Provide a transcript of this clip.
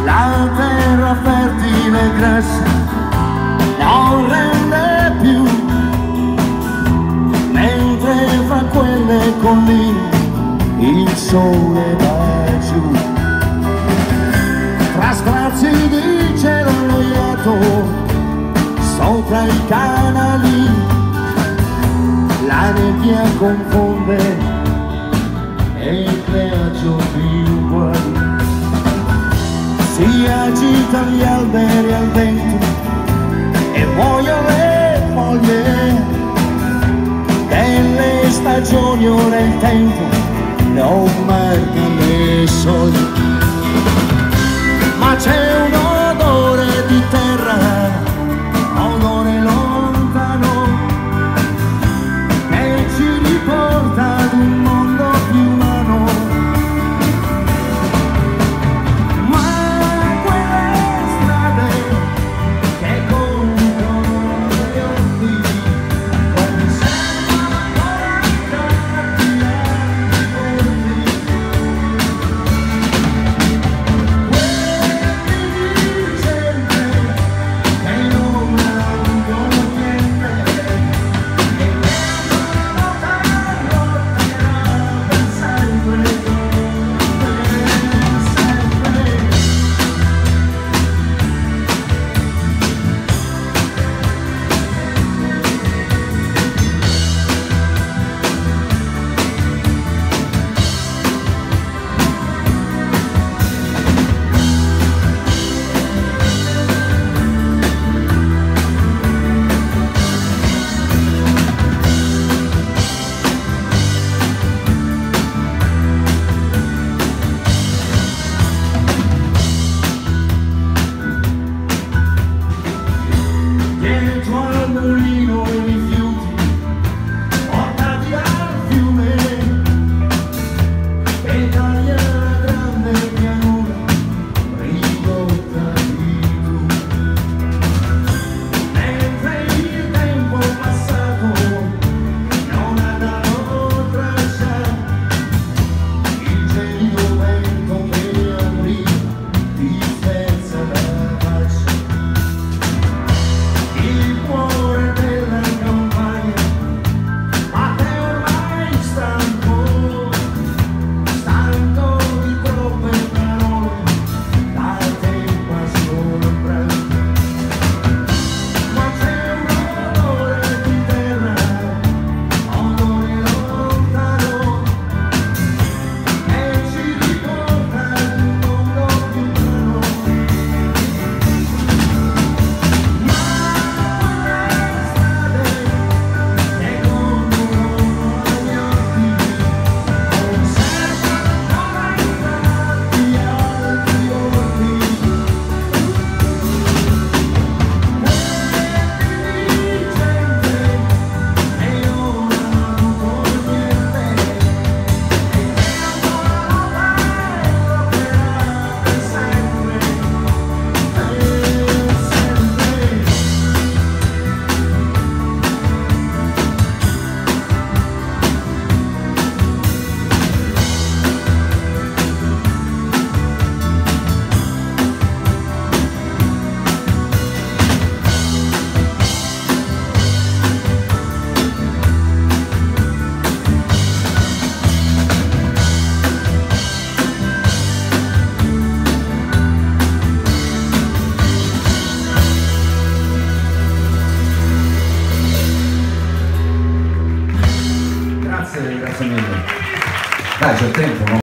la terra fertile e grassa non rende più, mentre fra quelle colline il sole va giù. Tra strazi di cielo annoiato sopra i canali, la nebbia confonde e crea giorni uguali. Si agitano gli alberi al vento e muoiono le foglie delle stagioni, ora il tempo non marca le soglie. Ma c'è un odore di terra, odore lontano, che ci riporta ad un mondo più umano. Ma quelle strade che conducono gli occhi conservano ancora tanti ricordi. Grazie mille. Dai, c'è tempo, no?